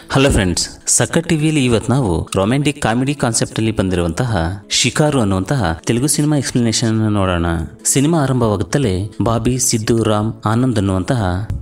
Hello friends, ಸಕ್ಕತ್ ಟಿವಿಯಲ್ಲಿ ಇವತ್ತು ನಾವು ರೊಮ್ಯಾಂಟಿಕ್ ಕಾಮಿಡಿ ಕಾನ್ಸೆಪ್ಟ್ ಅಲ್ಲಿ ಬಂದಿರುವಂತಹ ಶಿಕಾರು ಅನ್ನುವಂತಹ ತೆಲುಗು ಸಿನಿಮಾ ಎಕ್ಸ್ಪ್ಲನೇಷನ್ ಅನ್ನು ನೋಡೋಣ. ಸಿನಿಮಾ ಆರಂಭವಾಗುತ್ತಲೇ ಬಾಬಿ, ಸಿದ್ದು, ರಾಮ್, ಆನಂದ್ ಅನ್ನುವಂತಹ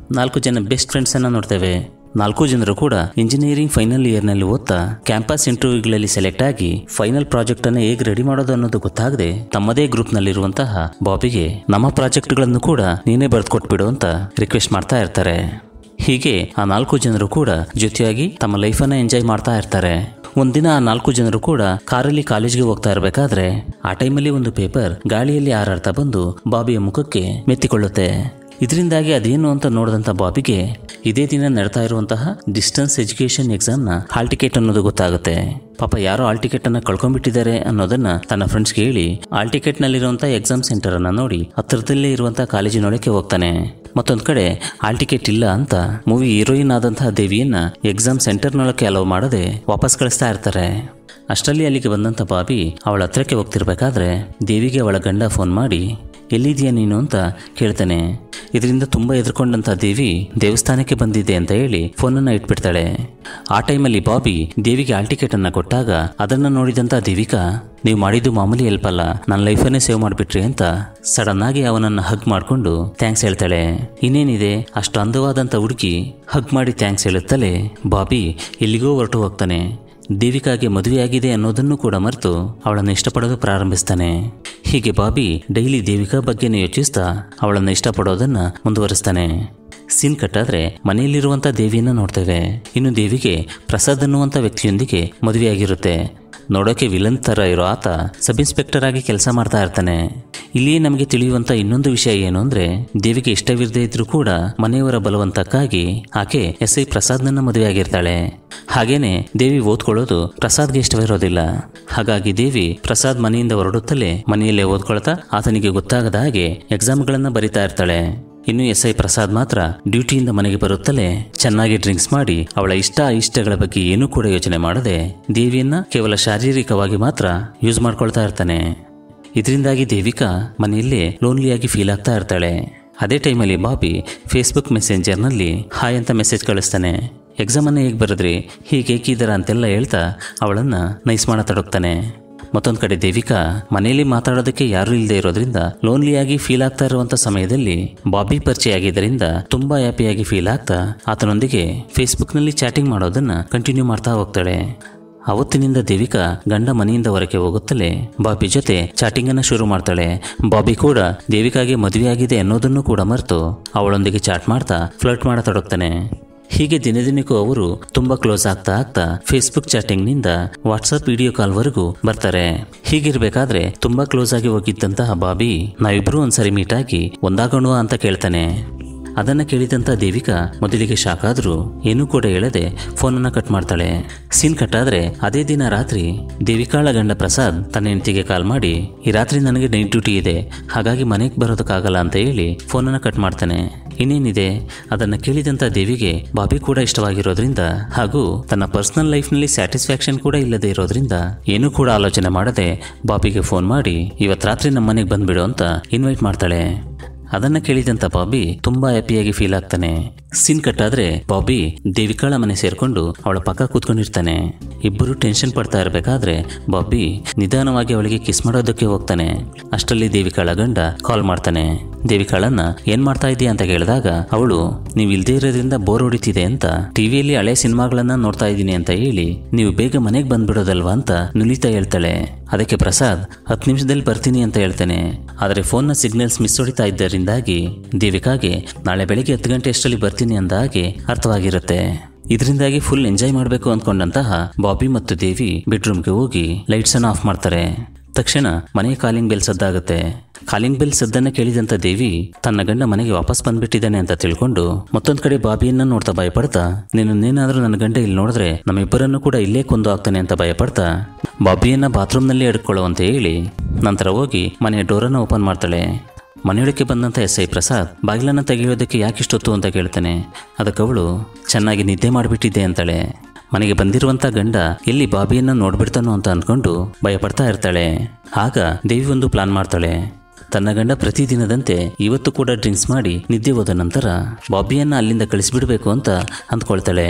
4 ಜನ ಬೆಸ್ಟ್ ಫ್ರೆಂಡ್ಸ್ ಅನ್ನ ನೋಡ್ತೇವೆ. 4 ಜನರು ಕೂಡ ಇಂಜಿನಿಯರಿಂಗ್ ಫೈನಲ್ ಇಯರ್ ನಲ್ಲಿ ಓದ್ತಾ ಕ್ಯಾಂಪಸ್ ಇಂಟರ್ವ್ಯೂಗಳಲ್ಲಿ ಸೆಲೆಕ್ಟ್ ಆಗಿ ಫೈನಲ್ ಪ್ರಾಜೆಕ್ಟ್ ಅನ್ನು ಹೇಗೆ ರೆಡಿ ಮಾಡೋದು ಅನ್ನೋದು ಗೊತ್ತಾಗದೆ ತಮ್ಮದೇ ಗ್ರೂಪ್ ನಲ್ಲಿರುವಂತಹ ಬಾಬಿಗೆ ನಮ್ಮ ಪ್ರಾಜೆಕ್ಟ್ ಗಳನ್ನು ಕೂಡ ನೀನೇ ಬರೆದು ಕೊಟ್ಬಿಡು ಅಂತ ರಿಕ್ವೆಸ್ಟ್ ಮಾಡ್ತಾ ಇರ್ತಾರೆ. ಹೀಗೆ ಆ 4 ಜನರು ಕೂಡ ಜೊತೆಯಾಗಿ ತಮ್ಮ ಲೈಫನ್ನು ಎಂಜಾಯ್ ಮಾಡ್ತಾ ಇರ್ತಾರೆ. ಒಂದಿನ ಆ 4 ಜನರು ಕೂಡ ಕಾರಲ್ಲಿ ಕಾಲೇಜ್ಗೆ ಹೋಗ್ತಾ ಇರಬೇಕಾದ್ರೆ ಆ ಟೈಮಲ್ಲಿ ಒಂದು ಪೇಪರ್ ಗಾಳಿಯಲ್ಲಿ ಹಾರಾಡ್ತಾ ಬಂದು ಬಾಬಿಯ ಮುಖಕ್ಕೆ ಮೆತ್ತಿಕೊಳ್ಳುತ್ತೆ. ಇದರಿಂದಾಗಿ ಅದೇನು ಅಂತ ನೋಡಿದಂಥ ಬಾಬಿಗೆ ಇದೇ ದಿನ ನಡ್ತಾ ಇರುವಂತಹ ಡಿಸ್ಟೆನ್ಸ್ ಎಜುಕೇಶನ್ ಎಕ್ಸಾಮ್ನ ಹಾಲ್ ಟಿಕೆಟ್ ಅನ್ನೋದು ಗೊತ್ತಾಗುತ್ತೆ. ಪಾಪ ಯಾರೋ ಹಾಲ್ ಟಿಕೆಟ್ ಅನ್ನ ಕಳ್ಕೊಂಡ್ಬಿಟ್ಟಿದ್ದಾರೆ ಅನ್ನೋದನ್ನ ತನ್ನ ಫ್ರೆಂಡ್ಸ್ಗೆ ಹೇಳಿ ಹಾಲ್ ಟಿಕೆಟ್ ನಲ್ಲಿರುವಂತಹ ಎಕ್ಸಾಮ್ ಸೆಂಟರ್ ಅನ್ನ ನೋಡಿ ಹತ್ತಿರದಲ್ಲೇ ಇರುವಂತಹ ಕಾಲೇಜಿನೊಳಕ್ಕೆ ಹೋಗ್ತಾನೆ. ಮತ್ತೊಂದ್ ಕಡೆ ಹಾಲ್ ಟಿಕೆಟ್ ಇಲ್ಲ ಅಂತ ಮೂವಿ ಹೀರೋಯಿನ್ ಆದಂತಹ ದೇವಿಯನ್ನ ಎಕ್ಸಾಮ್ ಸೆಂಟರ್ನೊಳಕ್ಕೆ ಅಲೋ ಮಾಡದೆ ವಾಪಸ್ ಕಳಿಸ್ತಾ ಇರ್ತಾರೆ. ಅಷ್ಟರಲ್ಲಿ ಅಲ್ಲಿಗೆ ಬಂದಂತ ಬಾಬಿ ಅವಳ ಹತ್ರಕ್ಕೆ ಹೋಗ್ತಿರ್ಬೇಕಾದ್ರೆ ದೇವಿಗೆ ಅವಳ ಗಂಡ ಫೋನ್ ಮಾಡಿ ಎಲ್ಲಿದೆಯಾ ನೀನು ಅಂತ ಕೇಳ್ತಾನೆ. ಇದರಿಂದ ತುಂಬಾ ಎದುರ್ಕೊಂಡಂತ ದೇವಿ ದೇವಸ್ಥಾನಕ್ಕೆ ಬಂದಿದ್ದೆ ಅಂತ ಹೇಳಿ ಫೋನನ್ನ ಇಟ್ಬಿಡ್ತಾಳೆ. ಆ ಟೈಮಲ್ಲಿ ಬಾಬಿ ದೇವಿಗೆ ಹಾಲ್ ಟಿಕೆಟ್ ಅನ್ನ ಕೊಟ್ಟಾಗ ಅದನ್ನ ನೋಡಿದಂತ ದೇವಿಕಾ, ನೀವು ಮಾಡಿದ್ದು ಮಾಮೂಲಿ ಹೆಲ್ಪ್ ಅಲ್ಲ, ನನ್ನ ಲೈಫನ್ನೇ ಸೇವ್ ಮಾಡಿಬಿಟ್ರಿ ಅಂತ ಸಡನ್ ಆಗಿ ಅವನನ್ನ ಹಗ್ ಮಾಡ್ಕೊಂಡು ಥ್ಯಾಂಕ್ಸ್ ಹೇಳ್ತಾಳೆ. ಇನ್ನೇನಿದೆ, ಅಷ್ಟು ಅಂದವಾದಂತ ಹುಡುಗಿ ಹಗ್ ಮಾಡಿ ಥ್ಯಾಂಕ್ಸ್ ಹೇಳುತ್ತಲೇ ಬಾಬಿ ಎಲ್ಲಿಗೋ ಹೊರಟು ಹೋಗ್ತಾನೆ. ದೇವಿಕಾಗೆ ಮದುವೆಯಾಗಿದೆ ಅನ್ನೋದನ್ನು ಕೂಡ ಮರೆತು ಅವಳನ್ನು ಇಷ್ಟಪಡೋದು ಪ್ರಾರಂಭಿಸ್ತಾನೆ. ಹೀಗೆ ಬಾಬಿ ಡೈಲಿ ದೇವಿಕಾ ಬಗ್ಗೆನೇ ಯೋಚಿಸ್ತಾ ಅವಳನ್ನು ಇಷ್ಟಪಡೋದನ್ನ ಮುಂದುವರಿಸ್ತಾನೆ. ಸೀನ್ ಕಟ್ಟಾದ್ರೆ ಮನೆಯಲ್ಲಿರುವಂತ ದೇವಿಯನ್ನ ನೋಡ್ತೇವೆ. ಇನ್ನು ದೇವಿಗೆ ಪ್ರಸಾದ್ ಅನ್ನುವಂಥ ವ್ಯಕ್ತಿಯೊಂದಿಗೆ ಮದುವೆಯಾಗಿರುತ್ತೆ. ನೋಡೋಕೆ ವಿಲನ್ ತರ ಇರೋ ಆತ ಸಬ್ ಇನ್ಸ್ಪೆಕ್ಟರ್ ಆಗಿ ಕೆಲಸ ಮಾಡ್ತಾ ಇರ್ತಾನೆ. ಇಲ್ಲಿಯೇ ನಮಗೆ ತಿಳಿಯುವಂತ ಇನ್ನೊಂದು ವಿಷಯ ಏನು ಅಂದ್ರೆ, ದೇವಿಗೆ ಇಷ್ಟವಿರದೇ ಇದ್ರೂ ಕೂಡ ಮನೆಯವರ ಬಲವಂತಕ್ಕಾಗಿ ಆಕೆ SI ಪ್ರಸಾದ್ನನ್ನ ಮದುವೆಯಾಗಿರ್ತಾಳೆ. ಹಾಗೇನೆ ದೇವಿ ಓದ್ಕೊಳ್ಳೋದು ಪ್ರಸಾದ್ಗೆ ಇಷ್ಟವಿರೋದಿಲ್ಲ. ಹಾಗಾಗಿ ದೇವಿ ಪ್ರಸಾದ್ ಮನೆಯಿಂದ ಹೊರಡುತ್ತಲೇ ಮನೆಯಲ್ಲೇ ಓದ್ಕೊಳ್ತಾ ಆತನಿಗೆ ಗೊತ್ತಾಗದ ಹಾಗೆ ಎಕ್ಸಾಮ್ಗಳನ್ನ ಬರಿತಾ ಇರ್ತಾಳೆ. ಇನ್ನು SI ಪ್ರಸಾದ್ ಮಾತ್ರ ಡ್ಯೂಟಿಯಿಂದ ಮನೆಗೆ ಬರುತ್ತಲೇ ಚೆನ್ನಾಗಿ ಡ್ರಿಂಕ್ಸ್ ಮಾಡಿ ಅವಳ ಇಷ್ಟಗಳ ಬಗ್ಗೆ ಏನೂ ಕೂಡ ಯೋಚನೆ ಮಾಡದೆ ದೇವಿಯನ್ನ ಕೇವಲ ಶಾರೀರಿಕವಾಗಿ ಮಾತ್ರ ಯೂಸ್ ಮಾಡ್ಕೊಳ್ತಾ ಇರ್ತಾನೆ. ಇದರಿಂದಾಗಿ ದೇವಿಕಾ ಮನೆಯಲ್ಲೇ ಲೋನ್ಲಿಯಾಗಿ ಫೀಲ್ ಆಗ್ತಾ ಇರ್ತಾಳೆ. ಅದೇ ಟೈಮಲ್ಲಿ ಬಾಬಿ ಫೇಸ್ಬುಕ್ ಮೆಸೆಂಜರ್ನಲ್ಲಿ ಹಾಯ್ ಅಂತ ಮೆಸೇಜ್ ಕಳಿಸ್ತಾನೆ. ಎಕ್ಸಾಮ್ ಅನ್ನ ಹೇಗೆ ಬರೆದ್ರಿ, ಹೀಗೇಕಿದರ ಅಂತೆಲ್ಲ ಹೇಳ್ತಾ ಅವಳನ್ನ ನೈಸ್ ಮಾಡತೊಡಗ್ತಾನೆ. ಮತ್ತೊಂದು ಕಡೆ ದೇವಿಕಾ ಮನೆಯಲ್ಲಿ ಮಾತಾಡೋದಕ್ಕೆ ಯಾರೂ ಇಲ್ಲದೆ ಇರೋದ್ರಿಂದ ಲೋನ್ಲಿಯಾಗಿ ಫೀಲ್ ಆಗ್ತಾ ಇರುವಂತ ಸಮಯದಲ್ಲಿ ಬಾಬಿ ಪರಿಚಯ ಆಗಿದ್ದರಿಂದ ತುಂಬಾ ಹ್ಯಾಪಿಯಾಗಿ ಫೀಲ್ ಆಗ್ತಾ ಆತನೊಂದಿಗೆ ಫೇಸ್ಬುಕ್ ನಲ್ಲಿ ಚಾಟಿಂಗ್ ಮಾಡೋದನ್ನ ಕಂಟಿನ್ಯೂ ಮಾಡ್ತಾ ಹೋಗ್ತಾಳೆ. ಅವತ್ತಿನಿಂದ ದೇವಿಕಾ ಗಂಡ ಮನೆಯಿಂದ ಹೊರಗೆ ಹೋಗುತ್ತಲೇ ಬಾಬಿ ಜೊತೆ ಚಾಟಿಂಗ್ ಅನ್ನ ಶುರು ಮಾಡ್ತಾಳೆ. ಬಾಬಿ ಕೂಡ ದೇವಿಕಾಗೆ ಮದುವೆಯಾಗಿದೆ ಅನ್ನೋದನ್ನು ಕೂಡ ಮರೆತು ಅವಳೊಂದಿಗೆ ಚಾಟ್ ಮಾಡ್ತಾ ಫ್ಲರ್ಟ್ ಮಾಡತೊಡಗ್ತಾನೆ. ಹೀಗೆ ದಿನದಿನಕ್ಕೂ ಅವರು ತುಂಬಾ ಕ್ಲೋಸ್ ಆಗ್ತಾ ಫೇಸ್ಬುಕ್ ಚಾಟಿಂಗ್ ನಿಂದ ವಾಟ್ಸ್ಆಪ್ ವಿಡಿಯೋ ಕಾಲ್ ವರೆಗೂ ಬರ್ತಾರೆ. ಹೀಗಿರ್ಬೇಕಾದ್ರೆ ತುಂಬಾ ಕ್ಲೋಸ್ ಆಗಿ ಹೋಗಿದ್ದಂತಹ ಬಾಬಿ ನಾವಿಬ್ರು ಒಂದ್ಸರಿ ಮೀಟ್ ಆಗಿ ಒಂದಾಗೋಣ ಅಂತ ಕೇಳ್ತಾನೆ. ಅದನ್ನ ಕೇಳಿದಂತ ದೇವಿಕಾ ಮೊದಲಿಗೆ ಶಾಕ್ ಆದ್ರೂ ಏನೂ ಕೂಡ ಹೇಳದೆ ಫೋನನ್ನ ಕಟ್ ಮಾಡ್ತಾಳೆ. ಸೀನ್ ಕಟ್ಟಾದ್ರೆ ಅದೇ ದಿನ ರಾತ್ರಿ ದೇವಿಕಾಳ ಗಂಡ ಪ್ರಸಾದ್ ತನ್ನ ಹೆಂಡತಿಗೆ ಕಾಲ್ ಮಾಡಿ, ಈ ರಾತ್ರಿ ನನಗೆ ನೈಟ್ ಡ್ಯೂಟಿ ಇದೆ, ಹಾಗಾಗಿ ಮನೆಗೆ ಬರೋದಕ್ಕಾಗಲ್ಲ ಅಂತ ಹೇಳಿ ಫೋನನ್ನ ಕಟ್ ಮಾಡ್ತಾನೆ. ಇನ್ನೇನಿದೆ, ಅದನ್ನ ಕೇಳಿದಂತ ದೇವಿಗೆ ಬಾಬಿ ಕೂಡ ಇಷ್ಟವಾಗಿರೋದ್ರಿಂದ ಹಾಗೂ ತನ್ನ ಪರ್ಸನಲ್ ಲೈಫ್ ನಲ್ಲಿ ಸ್ಯಾಟಿಸ್ಫ್ಯಾಕ್ಷನ್ ಕೂಡ ಇಲ್ಲದೆ ಇರೋದ್ರಿಂದ ಏನೂ ಕೂಡ ಆಲೋಚನೆ ಮಾಡದೆ ಬಾಬಿಗೆ ಫೋನ್ ಮಾಡಿ ಇವತ್ ರಾತ್ರಿ ನಮ್ಮ ಮನೆಗೆ ಬಂದ್ಬಿಡು ಅಂತ ಇನ್ವೈಟ್ ಮಾಡ್ತಾಳೆ. ಅದನ್ನ ಕೇಳಿದಂತ ಬಾಬಿ ತುಂಬಾ ಹ್ಯಾಪಿಯಾಗಿ ಫೀಲ್ ಆಗ್ತಾನೆ. ಸೀನ್ ಕಟ್ಟಾದ್ರೆ ಬಾಬಿ ದೇವಿಕಾಳ ಮನೆ ಸೇರ್ಕೊಂಡು ಅವಳ ಪಕ್ಕ ಕೂತ್ಕೊಂಡಿರ್ತಾನೆ. ಇಬ್ಬರು ಟೆನ್ಷನ್ ಪಡ್ತಾ ಇರ್ಬೇಕಾದ್ರೆ ಬಾಬಿ ನಿಧಾನವಾಗಿ ಅವಳಿಗೆ ಕಿಸ್ ಮಾಡೋದಕ್ಕೆ ಹೋಗ್ತಾನೆ. ಅಷ್ಟರಲ್ಲಿ ದೇವಿಕಾಳ ಗಂಡ ಕಾಲ್ ಮಾಡ್ತಾನೆ. ದೇವಿಕಾಳನ್ನ ಏನ್ ಮಾಡ್ತಾ ಇದೀಯ ಅಂತ ಕೇಳಿದಾಗ ಅವಳು ನೀವು ಇಲ್ದೇ ಇರೋದ್ರಿಂದ ಬೋರ್ ಹೊಡಿತಿದೆ ಅಂತ ಟಿವಿಯಲ್ಲಿ ಹಳೆ ಸಿನಿಮಾಗಳನ್ನ ನೋಡ್ತಾ ಇದ್ದೀನಿ ಅಂತ ಹೇಳಿ ನೀವು ಬೇಗ ಮನೆಗೆ ಬಂದ್ಬಿಡೋದಲ್ವಾ ಅಂತ ನುಲಿತಾ ಹೇಳ್ತಾಳೆ. ಅದಕ್ಕೆ ಪ್ರಸಾದ್ 10 ನಿಮಿಷದಲ್ಲಿ ಬರ್ತೀನಿ ಅಂತ ಹೇಳ್ತಾನೆ. ಆದರೆ ಫೋನ್ನ ಸಿಗ್ನಲ್ಸ್ ಮಿಸ್ ಹೊಡಿತಾ ಇದ್ದರಿಂದಾಗಿ ದೇವಿಕಾಗೆ ನಾಳೆ ಬೆಳಿಗ್ಗೆ 10 ಗಂಟೆ ಅಷ್ಟರಲ್ಲಿ ಬರ್ತೀನಿ ಅಂದ ಹಾಗೆ ಅರ್ಥವಾಗಿರುತ್ತೆ. ಇದರಿಂದಾಗಿ ಫುಲ್ ಎಂಜಾಯ್ ಮಾಡಬೇಕು ಅಂದ್ಕೊಂಡಂತಹ ಬಾಬಿ ಮತ್ತು ದೇವಿ ಬೆಡ್ರೂಮ್ಗೆ ಹೋಗಿ ಲೈಟ್ಸ್ ಅನ್ನ ಆಫ್ ಮಾಡ್ತಾರೆ. ತಕ್ಷಣ ಮನೆ ಕಾಲಿಂಗ್ ಬೆಲ್ ಸದ್ದಾಗುತ್ತೆ. ಕಾಲಿಂಗ್ ಬೆಲ್ ಸದ್ದನ್ನ ಕೇಳಿದಂತ ದೇವಿ ತನ್ನ ಗಂಡ ಮನೆಗೆ ವಾಪಸ್ ಬಂದ್ಬಿಟ್ಟಿದ್ದಾನೆ ಅಂತ ತಿಳ್ಕೊಂಡು ಮತ್ತೊಂದ್ ಕಡೆ ಬಾಬಿಯನ್ನ ನೋಡ್ತಾ ಭಯಪಡ್ತಾ, ನೀನೇನಾದ್ರೂ ನನ್ನ ಗಂಡ ಇಲ್ಲಿ ನೋಡಿದ್ರೆ ನಮ್ಮಿಬ್ಬರನ್ನು ಕೂಡ ಇಲ್ಲೇ ಕೊಂದು ಆಗ್ತಾನೆ ಅಂತ ಭಯಪಡ್ತಾ ಬಾಬಿಯನ್ನ ಬಾತ್ರೂಮ್ ನಲ್ಲಿ ಎಡ್ಕೊಳ್ಳುವಂತ ಹೇಳಿ ನಂತರ ಹೋಗಿ ಮನೆಯ ಡೋರನ್ನ ಓಪನ್ ಮಾಡ್ತಾಳೆ. ಮನೆಯೊಳಕ್ಕೆ ಬಂದಂತ SI ಪ್ರಸಾದ್ ಬಾಗಿಲನ್ನ ತೆಗೆಯೋದಕ್ಕೆ ಯಾಕಿಷ್ಟೊತ್ತು ಅಂತ ಕೇಳ್ತಾನೆ. ಅದಕ್ಕವಳು ಚೆನ್ನಾಗಿ ನಿದ್ದೆ ಮಾಡಿಬಿಟ್ಟಿದ್ದೆ ಅಂತಾಳೆ. ಮನೆಗೆ ಬಂದಿರುವಂತ ಗಂಡ ಎಲ್ಲಿ ಬಾಬಿಯನ್ನ ನೋಡ್ಬಿಡ್ತಾನೋ ಅಂತ ಅನ್ಕೊಂಡು ಭಯಪಡ್ತಾ ಇರ್ತಾಳೆ. ಆಗ ದೇವಿ ಒಂದು ಪ್ಲಾನ್ ಮಾಡ್ತಾಳೆ. ತನ್ನ ಗಂಡ ಪ್ರತಿದಿನದಂತೆ ಇವತ್ತು ಕೂಡ ಡ್ರಿಂಕ್ಸ್ ಮಾಡಿ ನಿದ್ದೆ ಹೋದ ನಂತರ ಬಾಬಿಯನ್ನ ಅಲ್ಲಿಂದ ಕಳಿಸ್ಬಿಡ್ಬೇಕು ಅಂತ ಅಂದ್ಕೊಳ್ತಾಳೆ.